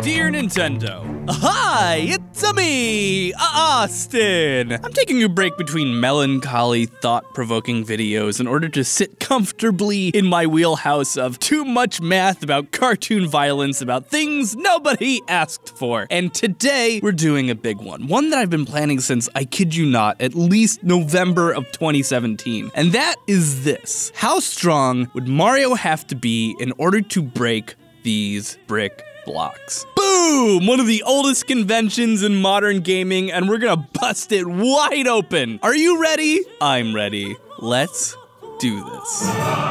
Dear Nintendo, hi, it's me, Austin. I'm taking a break between melancholy, thought-provoking videos in order to sit comfortably in my wheelhouse of too much math about cartoon violence about things nobody asked for. And today, we're doing a big one that I've been planning since, I kid you not, at least November of 2017. And that is this. How strong would Mario have to be in order to break these brick blocks? Boom! One of the oldest conventions in modern gaming, and we're gonna bust it wide open. Are you ready? I'm ready. Let's do this.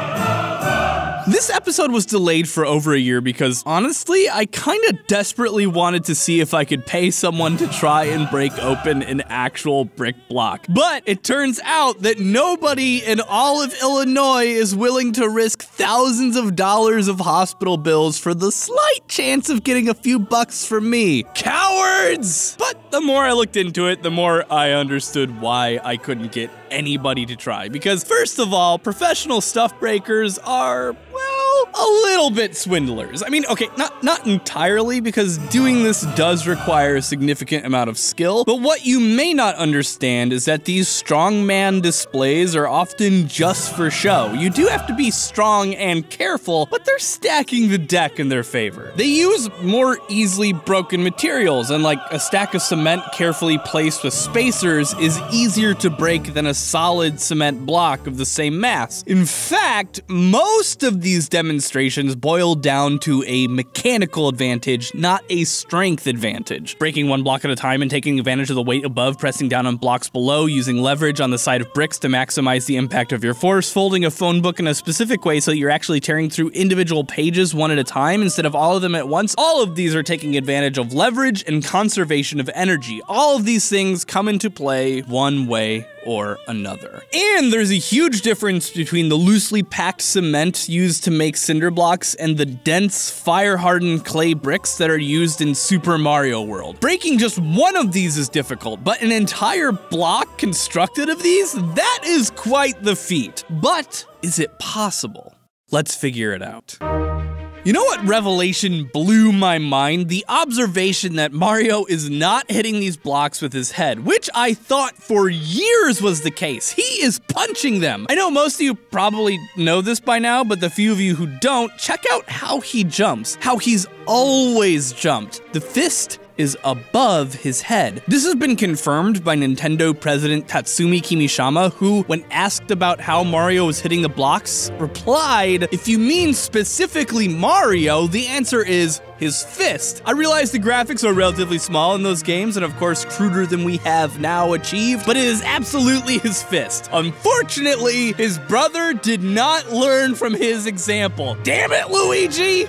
This episode was delayed for over a year because, honestly, I kinda desperately wanted to see if I could pay someone to try and break open an actual brick block. But it turns out that nobody in all of Illinois is willing to risk thousands of dollars of hospital bills for the slight chance of getting a few bucks from me. Cowards! But the more I looked into it, the more I understood why I couldn't get anybody to try. Because first of all, professional stuff breakers are, well, a little bit swindlers. I mean, okay, not entirely, because doing this does require a significant amount of skill, but what you may not understand is that these strongman displays are often just for show. You do have to be strong and careful, but they're stacking the deck in their favor. They use more easily broken materials, and like a stack of cement carefully placed with spacers is easier to break than a solid cement block of the same mass. In fact, most of these demonstrations boil down to a mechanical advantage, not a strength advantage. Breaking one block at a time and taking advantage of the weight above, pressing down on blocks below, using leverage on the side of bricks to maximize the impact of your force, folding a phone book in a specific way so you're actually tearing through individual pages one at a time instead of all of them at once. All of these are taking advantage of leverage and conservation of energy. All of these things come into play one way or another. And there's a huge difference between the loosely packed cement used to make cinder blocks and the dense, fire-hardened clay bricks that are used in Super Mario World. Breaking just one of these is difficult, but an entire block constructed of these? That is quite the feat. But is it possible? Let's figure it out. You know what revelation blew my mind? The observation that Mario is not hitting these blocks with his head, which I thought for years was the case. He is punching them. I know most of you probably know this by now, but the few of you who don't, check out how he jumps, how he's always jumped. The fist is above his head. This has been confirmed by Nintendo president Tatsumi Kimishima, who, when asked about how Mario was hitting the blocks, replied, "If you mean specifically Mario, the answer is his fist." I realize the graphics are relatively small in those games, and of course cruder than we have now achieved, but it is absolutely his fist. Unfortunately, his brother did not learn from his example. Damn it, Luigi!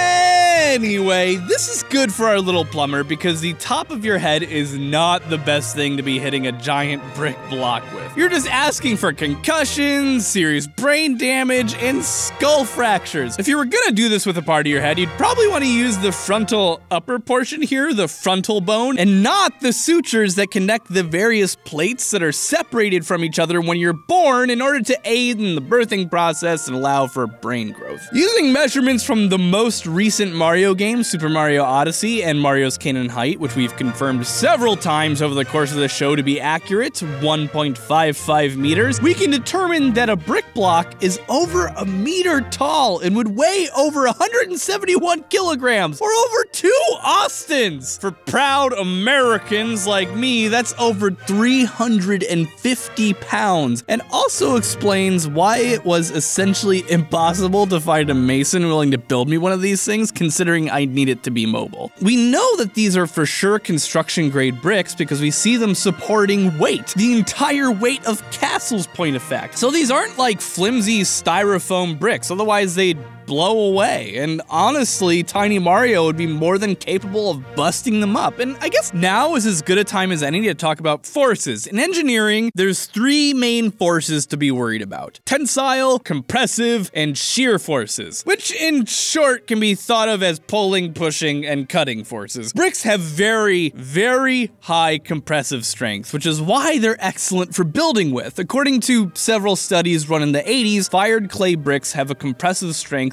Anyway, this is good for our little plumber because the top of your head is not the best thing to be hitting a giant brick block with. You're just asking for concussions, serious brain damage, and skull fractures. If you were gonna do this with a part of your head, you'd probably want to use the frontal upper portion here, the frontal bone, and not the sutures that connect the various plates that are separated from each other when you're born in order to aid in the birthing process and allow for brain growth. Using measurements from the most recent Mario games, Super Mario Odyssey and Mario's Cannon Height, which we've confirmed several times over the course of the show to be accurate, 1.55 meters, we can determine that a brick block is over a meter tall and would weigh over 171 kilograms, or over 2 Austins. For proud Americans like me, that's over 350 pounds, and also explains why it was essentially impossible to find a mason willing to build me one of these things, considering I need it to be mobile. We know that these are for sure construction grade bricks because we see them supporting weight, the entire weight of castles point effect. So these aren't like flimsy styrofoam bricks, otherwise they'd blow away. And honestly, Tiny Mario would be more than capable of busting them up. And I guess now is as good a time as any to talk about forces. In engineering, there's 3 main forces to be worried about: tensile, compressive, and shear forces, which in short can be thought of as pulling, pushing, and cutting forces. Bricks have very, very high compressive strength, which is why they're excellent for building with. According to several studies run in the 80s, fired clay bricks have a compressive strength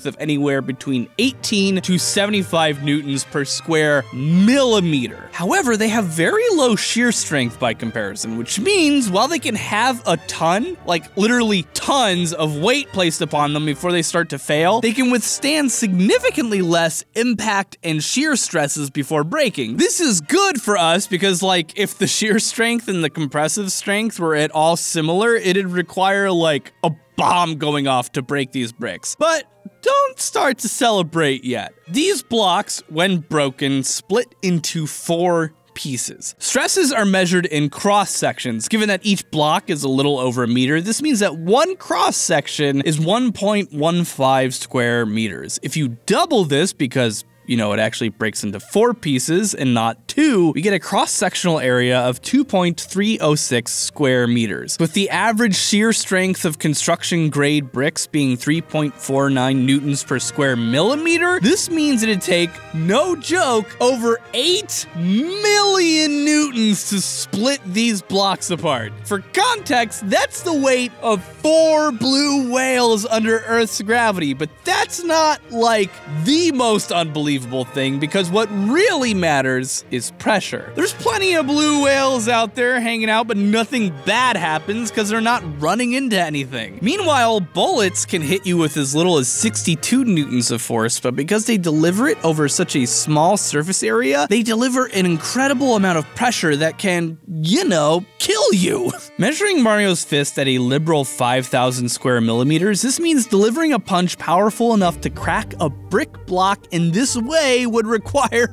strength of anywhere between 18 to 75 newtons per square millimeter. However, they have very low shear strength by comparison, which means while they can have a ton, like literally tons of weight placed upon them before they start to fail, they can withstand significantly less impact and shear stresses before breaking. This is good for us because, like, if the shear strength and the compressive strength were at all similar, it'd require like a bomb going off to break these bricks. But don't start to celebrate yet. These blocks, when broken, split into 4 pieces. Stresses are measured in cross sections. Given that each block is a little over a meter, this means that one cross section is 1.15 square meters. If you double this, because you know, it actually breaks into 4 pieces and not 2, we get a cross-sectional area of 2.306 square meters. With the average shear strength of construction-grade bricks being 3.49 newtons per square millimeter, this means it'd take, no joke, over 8 million newtons to split these blocks apart. For context, that's the weight of 4 blue whales under Earth's gravity, but that's not, like, the most unbelievable thing, because what really matters is pressure. There's plenty of blue whales out there hanging out, but nothing bad happens because they're not running into anything. Meanwhile, bullets can hit you with as little as 62 newtons of force, but because they deliver it over such a small surface area, they deliver an incredible amount of pressure that can, you know, kill you. Measuring Mario's fist at a liberal 5,000 square millimeters, this means delivering a punch powerful enough to crack a brick block in this way would require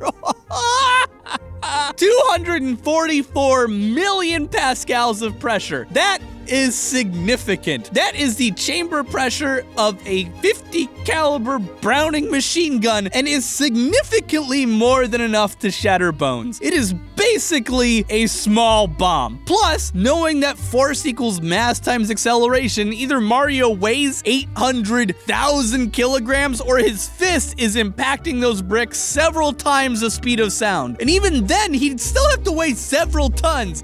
244 million pascals of pressure. That is significant. That is the chamber pressure of a 50 caliber Browning machine gun and is significantly more than enough to shatter bones. It is basically a small bomb. Plus, knowing that force equals mass times acceleration, either Mario weighs 800,000 kilograms or his fist is impacting those bricks several times the speed of sound. And even then, he'd still have to weigh several tons.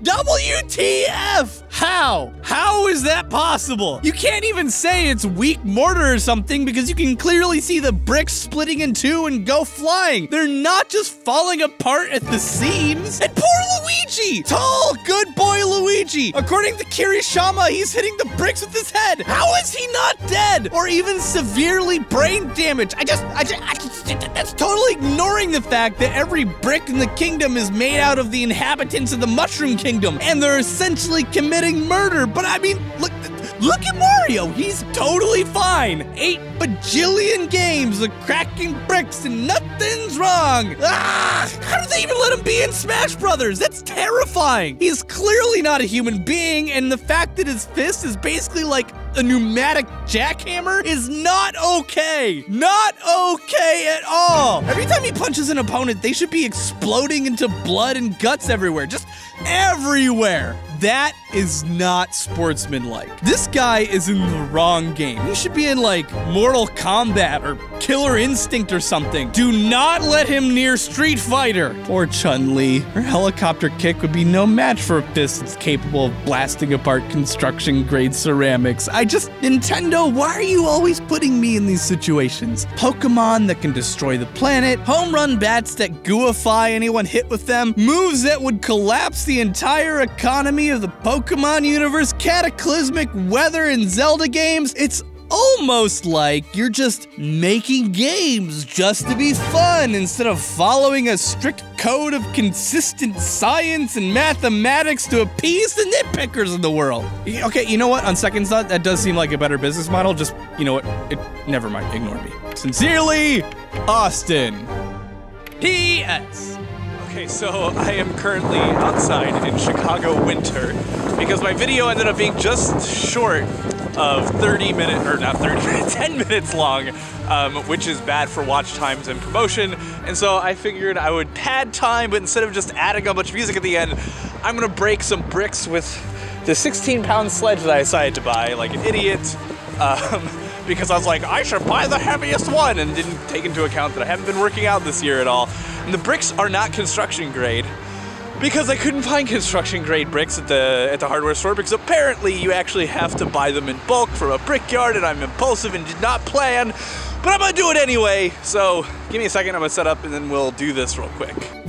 WTF? How? How is that possible? You can't even say it's weak mortar or something because you can clearly see the bricks splitting in 2 and go flying. They're not just falling apart at the seams. And poor Luigi! Tall, good boy Luigi! According to Kirishima, he's hitting the bricks with his head. How is he not dead? Or even severely brain damaged? That's totally ignoring the fact that every brick in the kingdom is made out of the inhabitants of the Mushroom Kingdom, and they're essentially committing murder. But I mean, look at Mario. He's totally fine. 8 bajillion games of cracking bricks and nothing's wrong. How do they even let him be in Smash Brothers? That's terrifying. He's clearly not a human being, and the fact that his fist is basically like a pneumatic jackhammer is not okay. Not okay at all. Every time he punches an opponent, they should be exploding into blood and guts everywhere. Just everywhere. That is not sportsmanlike. This guy is in the wrong game. He should be in, like, Mortal Kombat or Killer Instinct or something. Do not let him near Street Fighter. Poor Chun-Li. Her helicopter kick would be no match for a fist that's capable of blasting apart construction-grade ceramics. Nintendo, why are you always putting me in these situations? Pokemon that can destroy the planet, home run bats that gooify anyone hit with them, moves that would collapse the entire economy of the Pokemon universe, cataclysmic weather in Zelda games. It's almost like you're just making games just to be fun instead of following a strict code of consistent science and mathematics to appease the nitpickers in the world. Okay, you know what? On second thought, that does seem like a better business model. Just, you know what? Never mind. Ignore me. Sincerely, Austin. P.S. Okay, so I am currently outside in Chicago winter because my video ended up being just short of 10 minutes long, which is bad for watch times and promotion. And so I figured I would pad time, but instead of just adding a bunch of music at the end, I'm gonna break some bricks with the 16-pound sledge that I decided to buy like an idiot. Because I was like, I should buy the heaviest one, and didn't take into account that I haven't been working out this year at all. And the bricks are not construction grade. because I couldn't find construction grade bricks at the hardware store, because apparently you actually have to buy them in bulk from a brickyard, and I'm impulsive and did not plan, but I'm gonna do it anyway. So give me a second, I'm gonna set up and then we'll do this real quick.